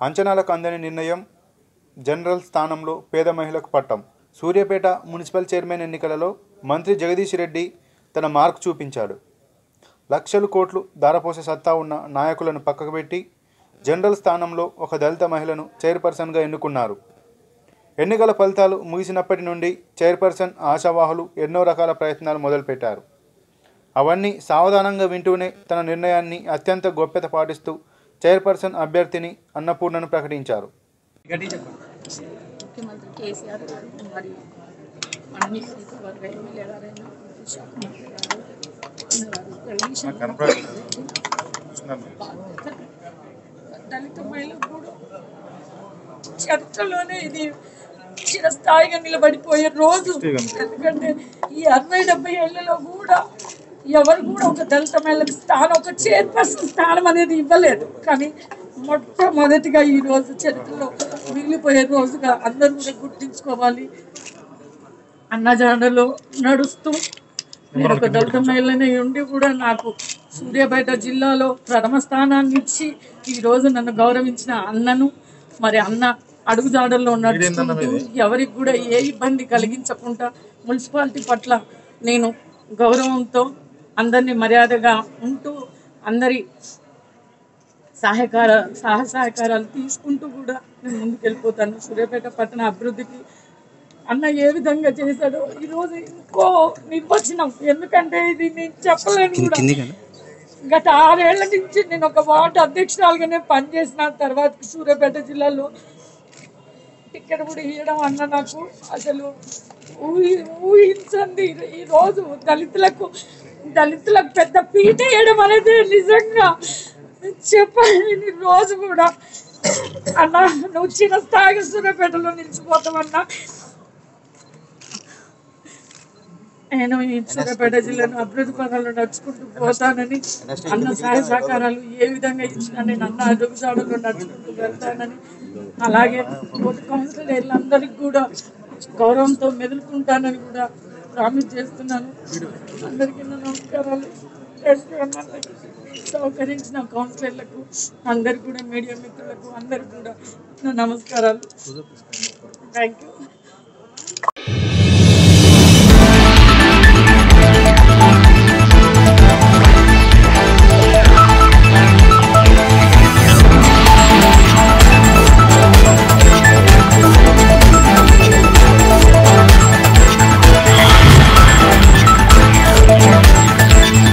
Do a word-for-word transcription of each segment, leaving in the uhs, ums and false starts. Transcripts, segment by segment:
అంచనాలకు అందని నిర్ణయం, జనరల్ స్థానంలో పేద మహిళకు పట్టం. సూర్యాపేట మున్సిపల్ చైర్మన్ ఎన్నికలలో మంత్రి జగదీష్ రెడ్డి తన మార్కు చూపించాడు. లక్షలు కోట్లు దారపోసే సత్తా ఉన్న నాయకులను పక్కకు పెట్టి జనరల్ స్థానంలో ఒక దళిత మహిళను చైర్పర్సన్గా ఎన్నుకున్నారు. ఎన్నికల ఫలితాలు ముగిసినప్పటి నుండి చైర్పర్సన్ ఆశావాహులు ఎన్నో రకాల ప్రయత్నాలు మొదలుపెట్టారు. అవన్నీ సావధానంగా వింటూనే తన నిర్ణయాన్ని అత్యంత గోప్యత పాటిస్తూ చైర్పర్సన్ అభ్యర్థిని అన్నపూర్ణను ప్రకటించారు. ముఖ్యమంత్రి కేసీఆర్ గారు మరి మన నియోజకవర్గ ఎమ్మెల్యే గారైన దళిత మహిళలు కూడా చరిత్రలోనే ఇది చిరస్థాయిగా నిలబడిపోయే రోజు. ఎందుకంటే ఈ అరవై డెబ్బై ఏళ్లలో కూడా ఎవరు కూడా ఒక దళిత మహిళకి స్థానం, ఒక చైర్పర్సన్ స్థానం అనేది ఇవ్వలేదు. కానీ మొట్టమొదటిగా ఈ రోజు చరిత్రలో మిగిలిపోయే రోజుగా అందరూ కూడా గుర్తించుకోవాలి. అన్నజాడలో నడుస్తూ నేను ఒక దళిత మహిళనే ఉండి కూడా నాకు సూర్యాపేట జిల్లాలో ప్రథమ స్థానాన్ని ఇచ్చి ఈరోజు నన్ను గౌరవించిన అన్నను, మరి అన్న అడుగుజాడల్లో నడుచుకుంటూ ఎవరికి కూడా ఏ ఇబ్బంది కలిగించకుండా మున్సిపాలిటీ పట్ల నేను గౌరవంతో అందరినీ మర్యాదగా ఉంటూ అందరి సహకార సహ సహకారాలు తీసుకుంటూ కూడా నేను ముందుకు వెళ్ళిపోతాను. సూర్యాపేట పట్టణ అభివృద్ధికి అన్న ఏ విధంగా చేశాడో ఈరోజు ఇంకో నిర్వచనం. ఎందుకంటే ఇది నేను చెప్పలేను కూడా. గత ఆరేళ్ల నుంచి నేను ఒక వార్డు అధ్యక్షురాలుగానే పనిచేసిన తర్వాత సూర్యాపేట జిల్లాలో టికెట్ కూడా ఇవ్వడం అన్న నాకు అసలు ఊహి ఊహించండి. ఈరోజు దళితులకు దళితులకు పెద్ద పీట వేయడం అనేది నిజంగా చెప్పలేని రోజు కూడా. అన్న నువ్వు చిరస్థాయిగా సూర్యాపేటలో నిలిచిపోతావన్నా. నేను ఈ సూర్యాపేట జిల్లాను అభివృద్ధి పనులు నడుచుకుంటూ పోతానని, అన్న సహాయ సహకారాలు ఏ విధంగా ఇచ్చినా నేను అన్న అడుగుజాడలో నడుచుకుంటూ వెళ్తానని, అలాగే కౌన్సిలర్లందరికీ కూడా గౌరవంతో మెదులుకుంటానని కూడా ప్రామిస్ చేస్తున్నాను. అందరికీ నా నమస్కారాలు. సహకరించిన కౌన్సిలర్లకు అందరికి కూడా, మీడియా మిత్రులకు అందరికి కూడా నా నమస్కారాలు. Thank you.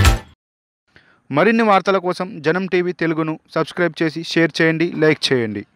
మరిన్ని వార్తల కోసం జనం టీవీ తెలుగును సబ్స్క్రైబ్ చేసి షేర్ చేయండి, లైక్ చేయండి.